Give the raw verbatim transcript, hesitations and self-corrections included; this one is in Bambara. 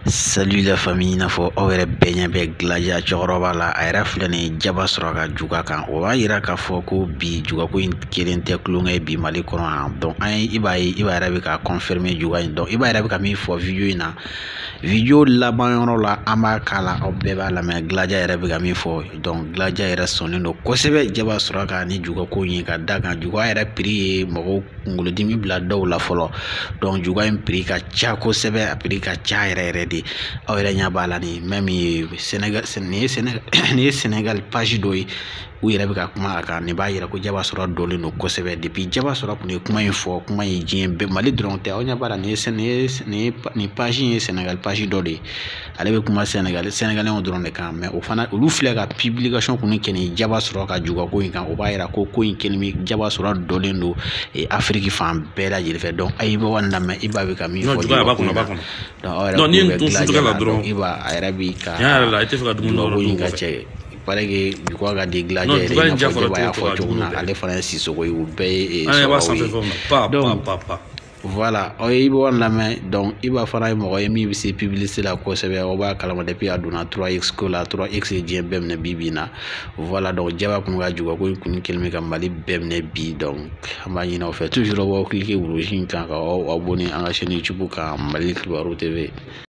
Salut la famille, n'a fɔ aw yɛrɛ bɛɛ ɲɛ bɛ Glaja cɛkɔrɔba la. A yɛrɛ filɛ nin ye jaba sɔrɔ ka juga kan. O b'a yira k'a fɔ ko bi jugako in kelen tɛ kulonkɛ bi Mali kɔnɔ yan. Donc an ye i b'a ye i b'a yɛrɛ bɛ ka confirmer juga in. Donc i b'a yɛrɛ bɛ ka min fɔ video in na. Video laban yɔrɔ la an b'a k'a la aw bɛɛ b'a lamɛn. Glaja yɛrɛ bɛ ka min fɔ. Donc Glaja yɛrɛ sɔnnen don kosɛbɛ jaba sɔrɔ kan ni jugako in ka da kan juga yɛrɛ prix ye mɔgɔw kunkolodimi bila dɔw la fɔlɔ. Donc juga in prix ka ca kosɛbɛ, a prix ka ca yɛrɛ yɛrɛ de. Aw yɛrɛ ɲɛ b'a la ni même Sénégal nin ye Sénégal nin ye Sénégal page dɔ ye u yɛrɛ bɛ ka kuma a kan. Nin b'a yira ko jaba sɔrɔ dɔlen don kosɛbɛ. Depuis jaba sɔrɔ kun ye kuma in fɔ, kuma in diɲɛ bɛɛ Mali dɔrɔn tɛ. Aw ɲɛ b'a la nin ye nin page in ye Sénégal page dɔ de ye. Ale bɛ kuma Sénégal Sénégalais dɔrɔn de kan. Mais o fana olu filɛ ka publication kun kɛ nin jaba sɔrɔ ka jugako in kan. O b'a yira ko ko in kɛlen bɛ jaba sɔrɔ dɔlen don Afrique fan bɛɛ lajɛlen fɛ. Donc a ye bɔ lamɛn i b'a bɛ ka min fɔ. Non, ni tun sutura la dɔrɔn i b'a a yɛrɛ b'i ka yɛrɛ la i tɛ fɛ ka dumuni dɔrɔn ka cɛ pare que juguya ka di Glaja yɛrɛ i n'a fɔ jaba y'a fɔ cogo min na ale fana ye Sisoko ye o bɛɛ ye sɔrɔ ye. Voilà aw ye i b'a lamɛn. Donc i b'a fana ye mɔgɔ ye min bɛ se publicité la kosɛbɛ o b'a kalama depuis a donna trois X ko la trois X ye diɲɛ bɛɛ minɛ bi bi in na. Voilà donc jaba kun ka jugako in kun kɛlen bɛ ka Mali bɛɛ minɛ bi. Donc an b'a ɲini aw fɛ toujours aw cliquer rouge in kan ka aw abonner an ka chaîne YouTube kan Mali Kibaru T V.